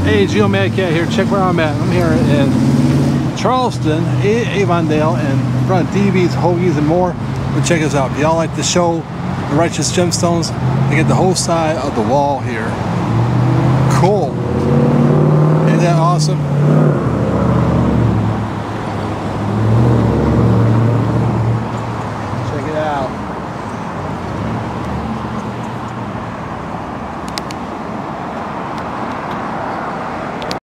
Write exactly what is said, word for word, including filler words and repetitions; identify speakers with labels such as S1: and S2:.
S1: Hey, Geomad Cat here. Check where I'm at. I'm here in Charleston, Avondale, and in front of D B's, Hoagies, and more. But check us out. If y'all like the show, The Righteous Gemstones, they get the whole side of the wall here.